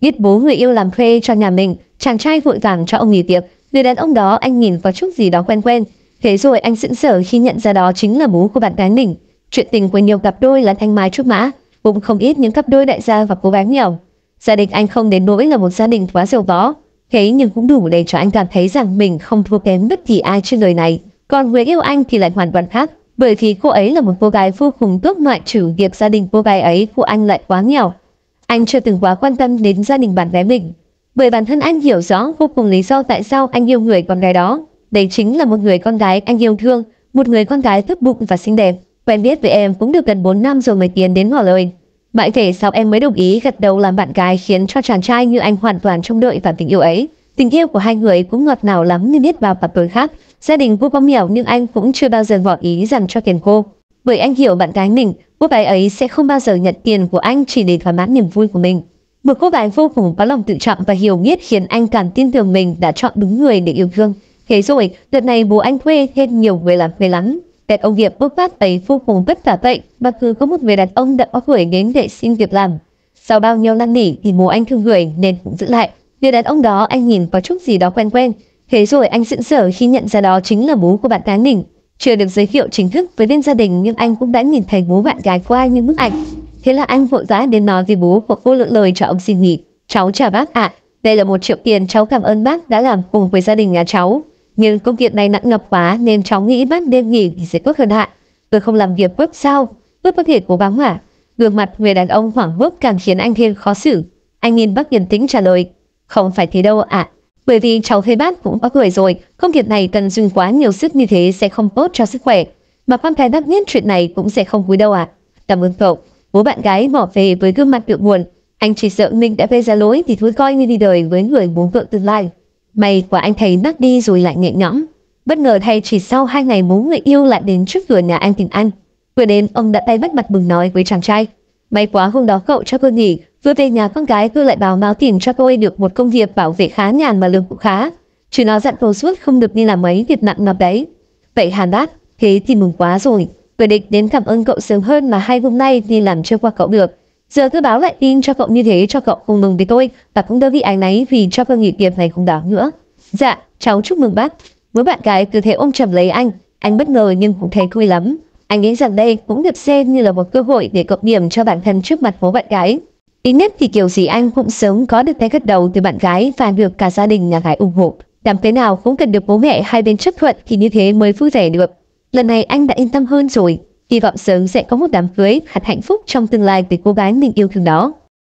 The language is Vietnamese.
biết bố người yêu làm thuê cho nhà mình, chàng trai vội vàng cho ông nghỉ việc. Người đàn ông đó anh nhìn có chút gì đó quen quen. Thế rồi anh sững sờ khi nhận ra đó chính là bố của bạn gái mình. Chuyện tình của nhiều cặp đôi là thanh mai trúc mã, cũng không ít những cặp đôi đại gia và cố gắng nhiều. Gia đình anh không đến nỗi là một gia đình quá giàu có, thế nhưng cũng đủ để cho anh cảm thấy rằng mình không thua kém bất kỳ ai trên đời này. Còn người yêu anh thì lại hoàn toàn khác, bởi vì cô ấy là một cô gái vô cùng tốt, ngoại trừ việc gia đình cô gái ấy của anh lại quá nghèo. Anh chưa từng quá quan tâm đến gia đình bạn gái mình, bởi bản thân anh hiểu rõ vô cùng lý do tại sao anh yêu người con gái đó. Đấy chính là một người con gái anh yêu thương, một người con gái tốt bụng và xinh đẹp. Quen biết với em cũng được gần 4 năm rồi mới tiến đến ngỏ lời. Mãi về sau em mới đồng ý gật đầu làm bạn gái, khiến cho chàng trai như anh hoàn toàn trông đợi vào tình yêu ấy. Tình yêu của hai người cũng ngọt ngào lắm như biết bao cặp đôi khác. Gia đình cô có nghèo nhưng anh cũng chưa bao giờ ngỏ ý dành cho tiền cô, bởi anh hiểu bạn gái mình, cô gái ấy sẽ không bao giờ nhận tiền của anh chỉ để thỏa mãn niềm vui của mình. Một cô gái vô cùng có lòng tự trọng và hiểu biết khiến anh càng tin tưởng mình đã chọn đúng người để yêu thương. Thế rồi, đợt này bố anh thuê thêm nhiều người làm thuê lắm. Đợt ông Diệp bốc vác ấy vô cùng vất vả vậy, mà cứ có một người đàn ông đã có tuổi đến để xin việc làm. Sau bao nhiêu năn nỉ thì bố anh thương người nên cũng giữ lại. Người đàn ông đó anh nhìn có chút gì đó quen quen. Thế rồi anh sững sờ khi nhận ra đó chính là bố của bạn gái mình. Chưa được giới thiệu chính thức với bên gia đình nhưng anh cũng đã nhìn thấy bố bạn gái của anh như bức ảnh. Thế là anh vội vã đến nói với bố của cô lựa lời cho ông xin nghỉ. Cháu chào bác ạ, đây là 1 triệu tiền, cháu cảm ơn bác đã làm cùng với gia đình nhà cháu. Nhưng công việc này nặng nhọc quá nên cháu nghĩ bác đêm nghỉ thì sẽ tốt hơn ạ. Tôi không làm việc vất sao, tôi có thể cố gắng mà. Gương mặt người đàn ông hoảng hốt càng khiến anh thêm khó xử. Anh nhìn bác điềm tĩnh trả lời, không phải thế đâu ạ. Bởi vì cháu thấy bác cũng có tuổi rồi, công việc này cần dùng quá nhiều sức như thế sẽ không tốt cho sức khỏe. Mà con cái bác biết chuyện này cũng sẽ không vui đâu ạ. Cảm ơn cậu. Bố bạn gái bỏ về với gương mặt đượm buồn. Anh chỉ sợ mình đã gây ra lỗi thì thôi coi như đi đời với người bố vợ tương lai. May quá anh thấy nát đi rồi lại nhẹ nhõm. Bất ngờ thay chỉ sau 2 ngày bố người yêu lại đến trước cửa nhà anh tìm anh. Vừa đến ông đã tay bắt mặt mừng nói với chàng trai, may quá hôm đó cậu cho tôi nghỉ, vừa về nhà con gái tôi lại báo tìm cho tôi được một công việc bảo vệ khá nhàn mà lương cũng khá. Chứ nó dặn tôi suốt không được đi làm mấy việc nặng nhọc đấy. Vậy hàn bác, thế thì mừng quá rồi. Tôi định đến cảm ơn cậu sớm hơn mà 2 hôm nay đi làm chưa qua cậu được. Giờ tôi báo lại tin cho cậu như thế cho cậu cùng mừng với tôi và cũng đỡ bị áy náy vì cho tôi nghỉ việc này không đáng nữa. Dạ, cháu chúc mừng bác. Với bạn gái cứ thế ôm chầm lấy anh bất ngờ nhưng cũng thấy vui lắm. Anh nghĩ rằng đây cũng được xem như là một cơ hội để cộng điểm cho bản thân trước mặt bố bạn gái. Ít nhất thì kiểu gì anh cũng sớm có được cái gật đầu từ bạn gái và được cả gia đình nhà gái ủng hộ. Làm thế nào cũng cần được bố mẹ hai bên chấp thuận thì như thế mới vui vẻ được. Lần này anh đã yên tâm hơn rồi. Hy vọng sớm sẽ có một đám cưới thật hạnh phúc trong tương lai với cô gái mình yêu thương đó.